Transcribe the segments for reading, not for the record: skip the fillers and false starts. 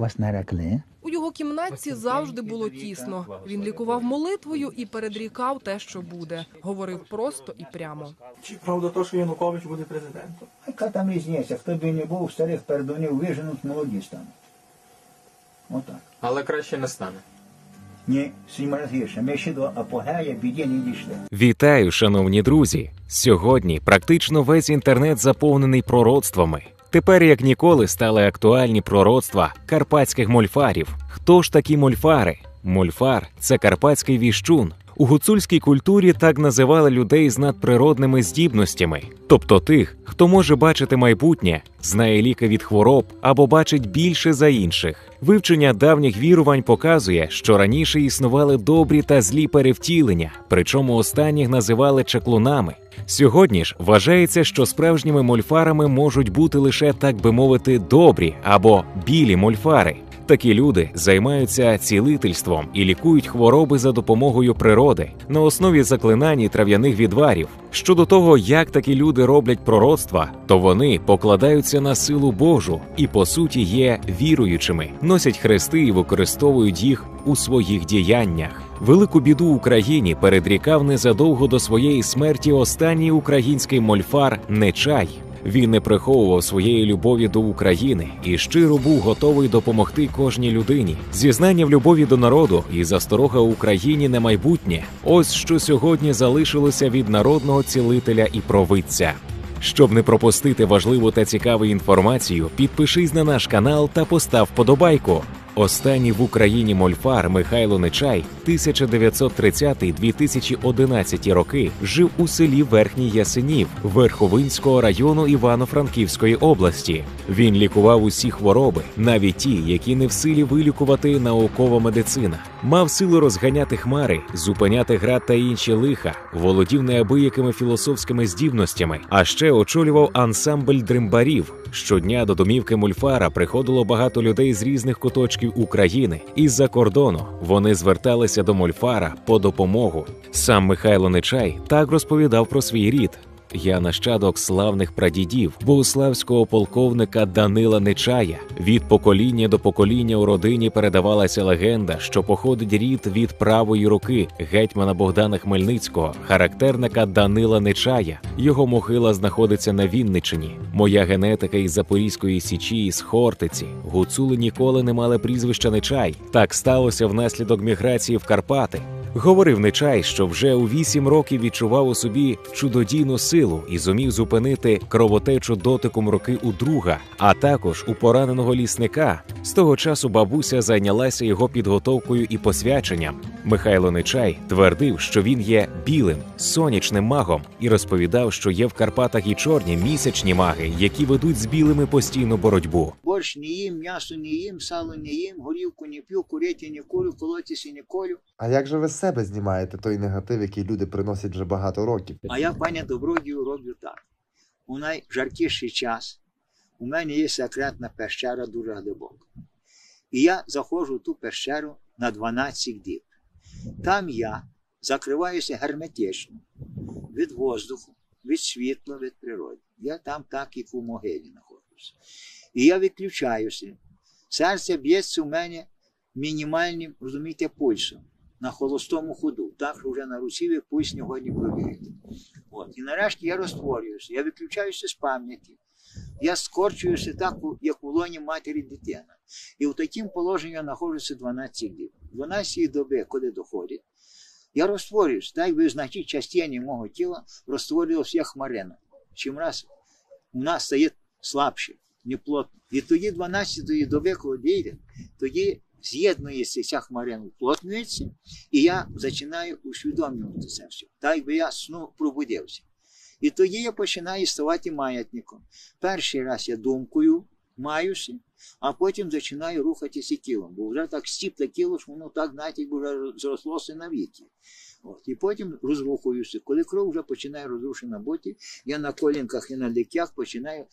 Вас нарекли? У його кімнатці завжди було тісно. Він лікував молитвою і передрікав те, що буде. Говорив просто і прямо. Чи правда то, що Янукович буде президентом? Яка там різниця? Хто б і не був, старих пердунів виженуть, молоді стануть. Отак. Але краще не стане. Ні, 7 разів гірше. Ми ще до апогея біді не дійшли. Вітаю, шановні друзі! Сьогодні практично весь інтернет заповнений пророцтвами. Тепер, як ніколи, стали актуальні пророцтва карпатських мольфарів. Хто ж такі мольфари? Мольфар – це карпатський віщун. У гуцульській культурі так називали людей з надприродними здібностями, тобто тих, хто може бачити майбутнє, знає ліки від хвороб або бачить більше за інших. Вивчення давніх вірувань показує, що раніше існували добрі та злі перевтілення, причому останніх називали чаклунами. Сьогодні ж вважається, що справжніми мольфарами можуть бути лише, так би мовити, добрі або білі мольфари. Такі люди займаються цілительством і лікують хвороби за допомогою природи на основі заклинань і трав'яних відварів. Щодо того, як такі люди роблять пророцтва, то вони покладаються на силу Божу і, по суті, є віруючими, носять хрести і використовують їх у своїх діяннях. Велику біду Україні передрікав незадовго до своєї смерті останній український мольфар Нечай. Він не приховував своєї любові до України і щиро був готовий допомогти кожній людині. Зізнання в любові до народу і засторога Україні на майбутнє – ось що сьогодні залишилося від народного цілителя і провидця. Щоб не пропустити важливу та цікаву інформацію, підпишись на наш канал та постав вподобайку. Останній в Україні мольфар Михайло Нечай 1930-2011 роки жив у селі Верхній Ясенів Верховинського району Івано-Франківської області. Він лікував усі хвороби, навіть ті, які не в силі вилікувати наукова медицина. Мав силу розганяти хмари, зупиняти град та інші лиха, володів неабиякими філософськими здібностями, а ще очолював ансамбль дримбарів. Щодня до домівки мольфара приходило багато людей з різних куточків України. Із-за кордону вони зверталися до мольфара по допомогу. Сам Михайло Нечай так розповідав про свій рід. «Я нащадок славних прадідів, богуславського полковника Данила Нечая. Від покоління до покоління у родині передавалася легенда, що походить рід від правої руки гетьмана Богдана Хмельницького, характерника Данила Нечая. Його могила знаходиться на Вінниччині. Моя генетика із Запорізької Січі, із Хортиці. Гуцули ніколи не мали прізвища Нечай. Так сталося внаслідок міграції в Карпати». Говорив Нечай, що вже у 8 років відчував у собі чудодійну силу і зумів зупинити кровотечу дотиком руки у друга, а також у пораненого лісника. З того часу бабуся зайнялася його підготовкою і посвяченням. Михайло Нечай твердив, що він є білим, сонячним магом і розповідав, що є в Карпатах і чорні місячні маги, які ведуть з білими постійну боротьбу. Борщ не їм, м'ясо не їм, сало не їм, горілку не п'ю, курити не курю, колотися не колю. А як же ви з себе знімаєте той негатив, який люди приносять вже багато років? А я, пані Добродію, роблю так. У найжаркіший час у мене є секретна пещера дуже глибока. І я заходжу в ту пещеру на 12 діб. Там я закриваюся герметично від воздуху, від світла, від природи. Я там так, як у могилі знаходжуся. І я відключаюся. Серце б'ється у мене мінімальним, розумієте, пульсом. На холостому ходу, так що вже на руці пульс не годні пробігти. І нарешті я розтворююся, я виключаюся з пам'яті, я скорчуюся так, як у лоні матері дитина. І в такому положенні я знаходжуся 12 діб. 12 доби, коли доходить, я розтворююся, так би значить частині мого тіла розтворювався як хмарина. Чим раз у нас стає слабше, неплотно. І тоді 12 доби, коли дійде, тоді з'єднується ця хмарина, уплотнюється, і я починаю усвідомлювати це все. Так би я сну пробудився. І тоді я починаю ставати маятником. Перший раз я думкою маюся, а потім починаю рухатися тілом. Бо вже так стіпле тіло, що воно так, знаєте, вже зрослося навіки. І потім розрухуюся. Коли кров вже починає розрушена бути, я на колінках і на ліктях починаю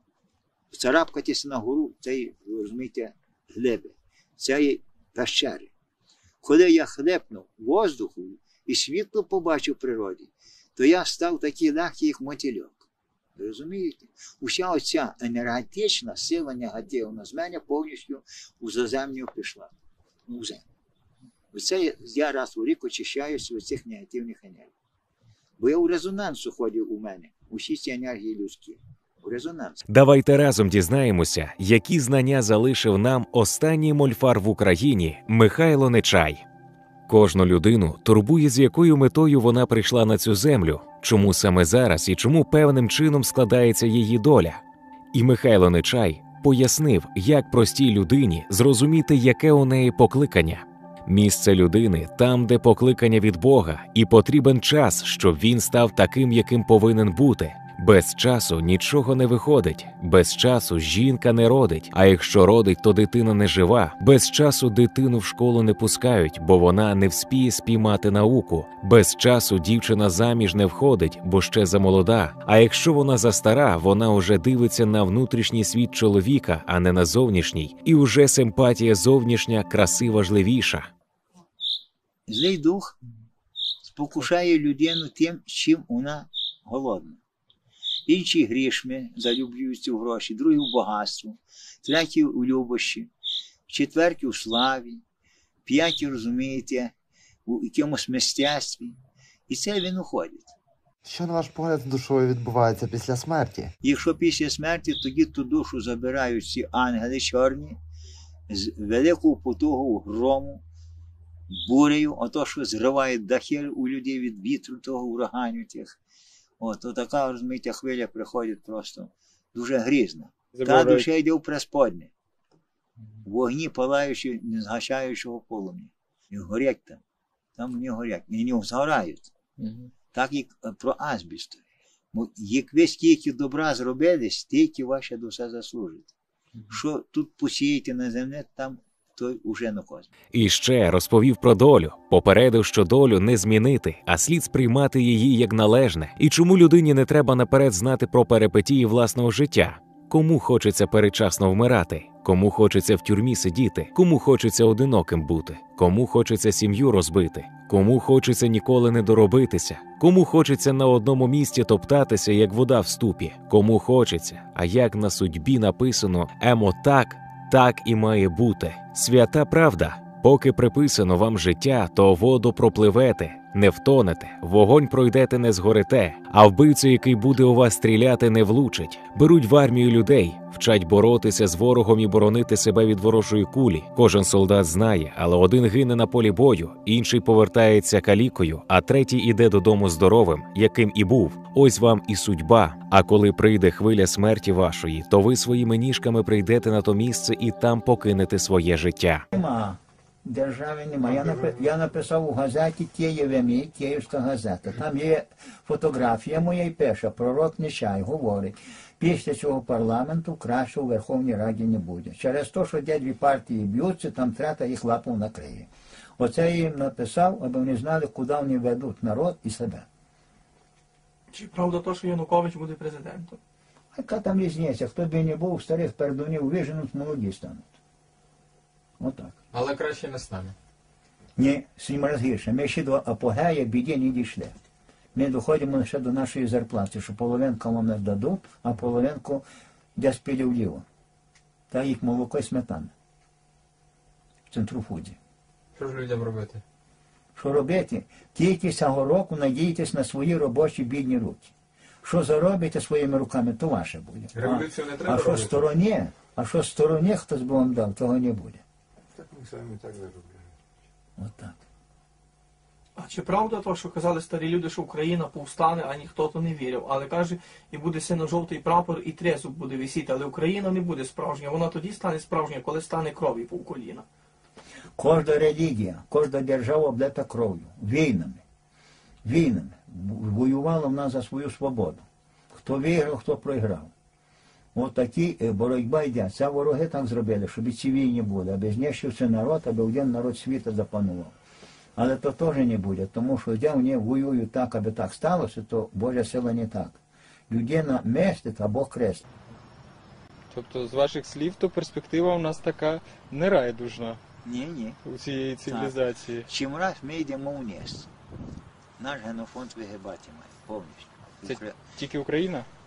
царапкатися на гору цієї, розумієте, глиби, цієї пещери. Коли я хлепнув воздуху і світло побачив в природі, то я став такий легкий, як мотильок. Ви розумієте? Уся оця енергетична сила негативна з мене повністю у заземлю пішла. У землю. Оце я раз у рік очищаюся від цих негативних енергій. Бо я у резонансу ходив у мене, усі ці енергії людські. У резонансі. Давайте разом дізнаємося, які знання залишив нам останній мольфар в Україні Михайло Нечай. Кожну людину турбує, з якою метою вона прийшла на цю землю, чому саме зараз і чому певним чином складається її доля. І Михайло Нечай пояснив, як простій людині зрозуміти, яке у неї покликання. Місце людини там, де покликання від Бога, і потрібен час, щоб він став таким, яким повинен бути. Без часу нічого не виходить, без часу жінка не родить, а якщо родить, то дитина не жива. Без часу дитину в школу не пускають, бо вона не вспіє спіймати науку. Без часу дівчина заміж не входить, бо ще замолода. А якщо вона застара, вона уже дивиться на внутрішній світ чоловіка, а не на зовнішній. І уже симпатія зовнішня краси важливіша. Злий дух спокушає людину тим, чим вона голодна. Інші грішми залюблюються в гроші, другі в багатство, треті у любощі, четверті у славі, п'яті, розумієте, у якомусь мистецтві. І це він уходить. Що, на ваш погляд, з душою відбувається після смерті? Якщо після смерті, тоді ту душу забирають ці ангели чорні з великою потугою грому, бурею, ото, що зриває дахи у людей від вітру того ураганю тих. От така, розумієте, хвиля приходить просто дуже грізна. Та душа йде в пресподнє, в вогні палаючи, не згасаючого полум'я. І горять там вони горять, і не згорають. Так як про азбіст. Як ви стільки добра зробили, стільки ваша душа заслужить. Що тут посієте на землі, там той уже на космі. І ще розповів про долю, попередив, що долю не змінити, а слід сприймати її як належне. І чому людині не треба наперед знати про перипетії власного життя. Кому хочеться передчасно вмирати, кому хочеться в тюрмі сидіти, кому хочеться одиноким бути, кому хочеться сім'ю розбити, кому хочеться ніколи не доробитися, кому хочеться на одному місці топтатися, як вода в ступі, кому хочеться, а як на судьбі написано «Емо так, так і має бути». Свята правда. Поки приписано вам життя, то воду пропливете, не втонете, вогонь пройдете, не згорите, а вбивцю, який буде у вас стріляти, не влучить. Беруть в армію людей, вчать боротися з ворогом і боронити себе від ворожої кулі. Кожен солдат знає, але один гине на полі бою, інший повертається калікою, а третій іде додому здоровим, яким і був. Ось вам і судьба. А коли прийде хвиля смерті вашої, то ви своїми ніжками прийдете на то місце і там покинете своє життя. Держави немає. Я написав у газеті «Київ-МІ», Київська газета. Там є фотографія моя і пише, пророк Нечай говорить, після цього парламенту краще у Верховній Раді не буде. Через те, що де дві партії б'ються, там трета їх лапу накриє. Оце я їм написав, аби вони знали, куди вони ведуть народ і себе. Чи правда то, що Янукович буде президентом? Яка там різниця? Хто б і не був, старих пердунів виженуть, молоді стануть. Отак. Але краще не стане. Ні, 7 разів гірше. Ми ще до апогея біді не дійшли. Ми доходимо лише до нашої зарплати, що половинку вам не дадуть, а половинку десь піде вліво. Та їх молоко і сметана. В центруфуді. Що ж людям робити? Що робити? Тільки цього року надійтесь на свої робочі бідні руки. Що заробите своїми руками, то ваше буде. Революцію не треба А що робити? стороні хтось би вам дав, того не буде. Так ми самі так заробляємо. Отак. А чи правда то, що казали старі люди, що Україна повстане, а ніхто то не вірив? Але каже, і буде синьо-жовтий прапор, і тризуб буде висіти, але Україна не буде справжня. Вона тоді стане справжня, коли стане крові по коліна. Кожна релігія, кожна держава облита кров'ю, війнами. Війнами. Воювала в нас за свою свободу. Хто виграв, хто програв. От такі боротьба йде. Це вороги так зробили, щоб і ці війни були, аби знищився народ, аби один народ світу запанував. Але то теж не буде, тому що де вони воюють так, аби так сталося, то Божа сила не так. Людина мстить, а Бог крестить. Тобто, з ваших слів, то перспектива у нас така нерайдужна Ні. у цієї цивілізації. Чим раз ми йдемо вниз. Наш генофонд вигибати має повністю. Це тільки Україна?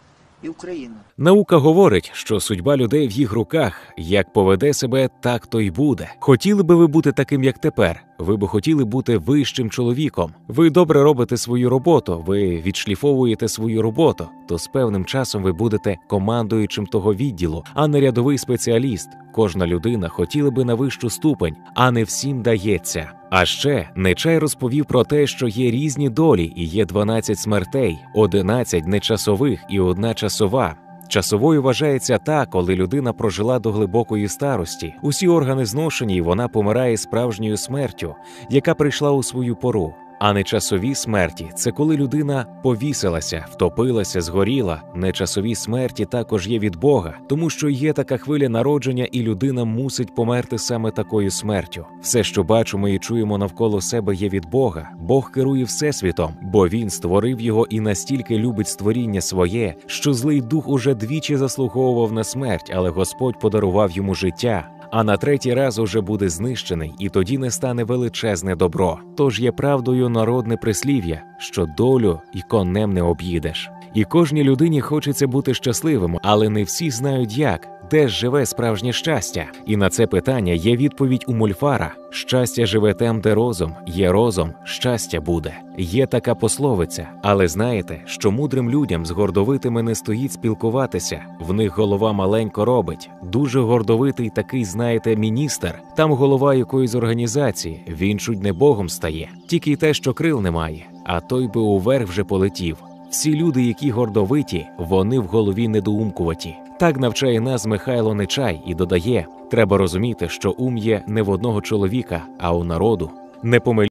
і Україна. Наука говорить, що судьба людей в їх руках. Як поведе себе, так то й буде. Хотіли би ви бути таким, як тепер? Ви б хотіли бути вищим чоловіком. Ви добре робите свою роботу, ви відшліфовуєте свою роботу, то з певним часом ви будете командуючим того відділу, а не рядовий спеціаліст. Кожна людина хотіла би на вищу ступень, а не всім дається. А ще Нечай розповів про те, що є різні долі і є 12 смертей, 11 нечасових і 1 часова. Часовою вважається та, коли людина прожила до глибокої старості. Усі органи зношені, і вона помирає справжньою смертю, яка прийшла у свою пору. А нечасові смерті – це коли людина повісилася, втопилася, згоріла. Нечасові смерті також є від Бога, тому що є така хвиля народження, і людина мусить померти саме такою смертю. Все, що бачимо і чуємо навколо себе, є від Бога. Бог керує всесвітом, бо Він створив його і настільки любить створіння своє, що злий дух уже двічі заслуговував на смерть, але Господь подарував йому життя. А на 3-й раз уже буде знищений, і тоді не стане величезне добро. Тож є правдою народне прислів'я, що долю і конем не об'їдеш. І кожній людині хочеться бути щасливим, але не всі знають як, де ж живе справжнє щастя. І на це питання є відповідь у Мольфара. Щастя живе там, де розум. Є розум, щастя буде. Є така пословиця. Але знаєте, що мудрим людям з гордовитими не стоїть спілкуватися. В них голова маленько робить. Дуже гордовитий такий, знаєте, міністр. Там голова якоїсь організації. Він чуть не Богом стає. Тільки й те, що крил немає. А той би уверх вже полетів. Всі люди, які гордовиті, вони в голові недоумкуваті. Так навчає нас Михайло Нечай і додає, треба розуміти, що ум є не в одного чоловіка, а у народу. Не помилюйтесь.